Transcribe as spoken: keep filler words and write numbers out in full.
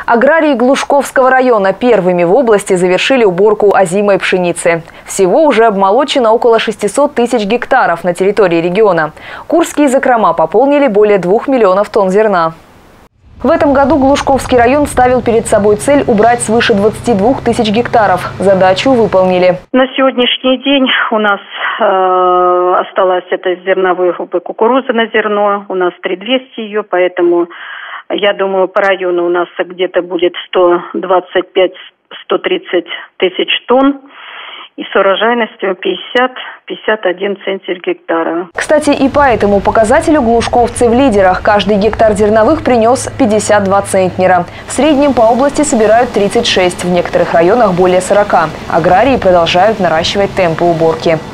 Аграрии Глушковского района первыми в области завершили уборку озимой пшеницы. Всего уже обмолочено около шестисот тысяч гектаров на территории региона. Курские закрома пополнили более двух миллионов тонн зерна. В этом году Глушковский район ставил перед собой цель убрать свыше двадцати двух тысяч гектаров. Задачу выполнили. На сегодняшний день у нас э, осталось это зерновые группы кукурузы на зерно. У нас три тысячи двести ее, поэтому я думаю, по району у нас где-то будет сто двадцать пять — сто тридцать тысяч тонн. И с урожайностью пятьдесят — пятьдесят один центнер гектара. Кстати, и по этому показателю глушковцы в лидерах. Каждый гектар зерновых принес пятьдесят два центнера. В среднем по области собирают тридцать шесть, в некоторых районах более сорока. Аграрии продолжают наращивать темпы уборки.